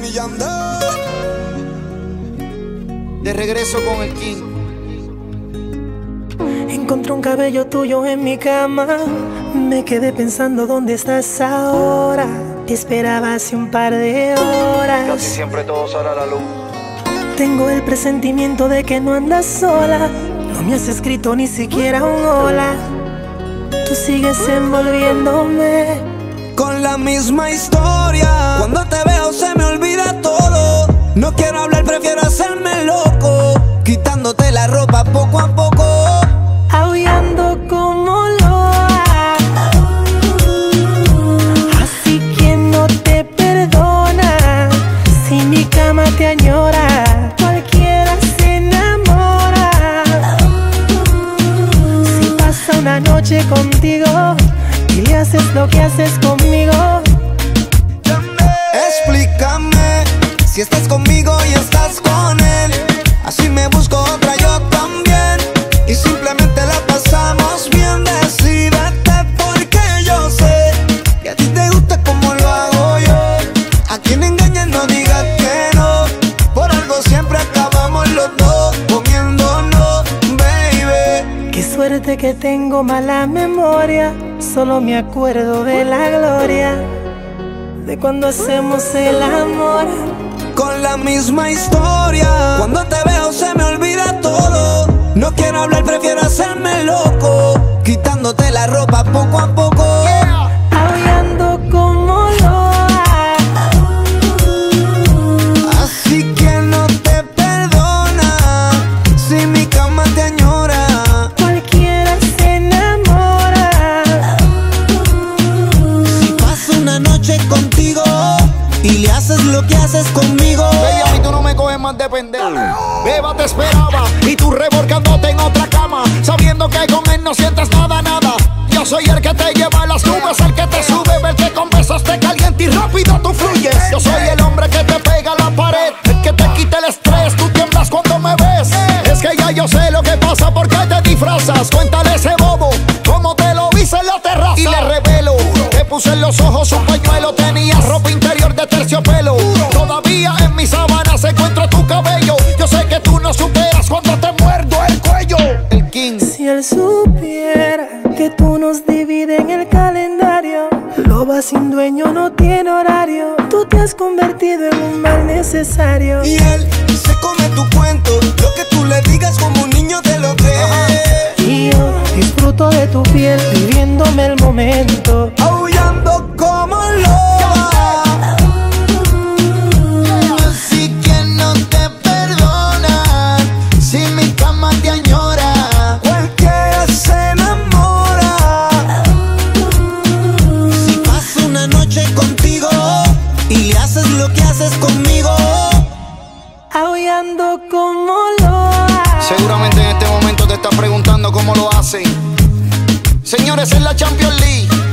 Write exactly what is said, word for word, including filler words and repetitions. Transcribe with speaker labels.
Speaker 1: y Yandel. De regreso con el King.
Speaker 2: Encontré un cabello tuyo en mi cama. Me quedé pensando dónde estás ahora. Te esperaba hace un par de horas.
Speaker 1: Casi siempre todo sale a la luz.
Speaker 2: Tengo el presentimiento de que no andas sola. No me has escrito ni siquiera un hola. Tú sigues envolviéndome
Speaker 1: con la misma historia. Cuando te veo se me olvida todo. No quiero hablar, prefiero hacerme loco, quitándote la ropa poco a poco,
Speaker 2: aullando como loa. Así que no te perdona. Si mi cama te añora, cualquiera se enamora. Si pasa una noche contigo y le haces lo que haces conmigo,
Speaker 1: explícame si estás conmigo y estás con él. Así me busco otra yo también y simplemente la pasamos bien. Decídete porque yo sé que a ti te gusta como lo hago yo. A quien engañas no digas que no. Por algo siempre acabamos los dos comiéndonos, baby.
Speaker 2: Qué suerte que tengo mala memoria. Solo me acuerdo de la gloria de cuando hacemos el amor.
Speaker 1: Con la misma historia. Cuando te veo se me olvida todo. No quiero hablar, prefiero hacerme loco, quitándote la ropa poco a poco,
Speaker 2: aullando como loa.
Speaker 1: Así que no te perdona. Si mi cama te añora,
Speaker 2: cualquiera se enamora.
Speaker 1: Si paso una noche contigo y le haces lo que haces conmigo,
Speaker 3: baby, a mí tú no me coges más de pendejo. Beba te esperaba y tú revolcándote en otra cama, sabiendo que con él no sientes nada, nada. Yo soy el que te lleva a las nubes, el que te sube, el que con besos te calienta y rápido tú fluyes. Yo soy el hombre que te pega a la pared, el que te quita el estrés, tú tiemblas cuando me ves. Es que ya yo sé lo que pasa, porque te disfrazas. Cuéntale a ese bobo cómo te lo hice en la terraza. Y le revelo, te puse en los ojos un pañuelo, tenías ropa interior de terciopelo. Todavía en mi sábana se encuentra tu cabello. Yo sé que tú no superas cuando te muerdo el cuello. El King.
Speaker 2: Si él supiera que tú nos divides en el calendario, loba sin dueño no tiene horario. Tú te has convertido en un mal necesario.
Speaker 1: Y él se come tu cuento, lo que tú le digas como un niño te lo cree.
Speaker 2: Y yo disfruto de tu piel, viviéndome el momento,
Speaker 1: aullando como loa. Así que no te perdona. Si mi cama te añora, cualquiera se enamora. Si paso una noche contigo y haces lo que haces conmigo,
Speaker 2: aullando como loa.
Speaker 3: Seguramente en este momento te estás preguntando cómo lo hacen. Señores, en la Champions League